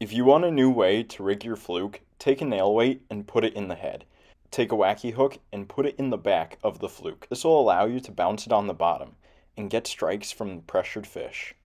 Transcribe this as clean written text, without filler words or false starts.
If you want a new way to rig your fluke, take a nail weight and put it in the head. Take a wacky hook and put it in the back of the fluke. This will allow you to bounce it on the bottom and get strikes from the pressured fish.